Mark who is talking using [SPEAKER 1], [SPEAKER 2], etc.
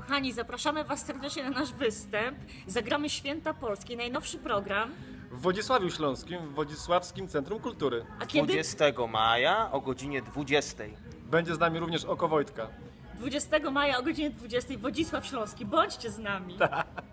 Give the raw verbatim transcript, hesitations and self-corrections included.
[SPEAKER 1] Kochani, zapraszamy Was serdecznie na nasz występ. Zagramy Święta Polski, najnowszy program.
[SPEAKER 2] W Wodzisławiu Śląskim, w Wodzisławskim Centrum Kultury.
[SPEAKER 1] A kiedy?
[SPEAKER 3] dwudziestego maja o godzinie dwudziestej.
[SPEAKER 2] Będzie z nami również Oko Wojtka.
[SPEAKER 1] dwudziestego maja o godzinie dwudziestej Wodzisław Śląski. Bądźcie z nami.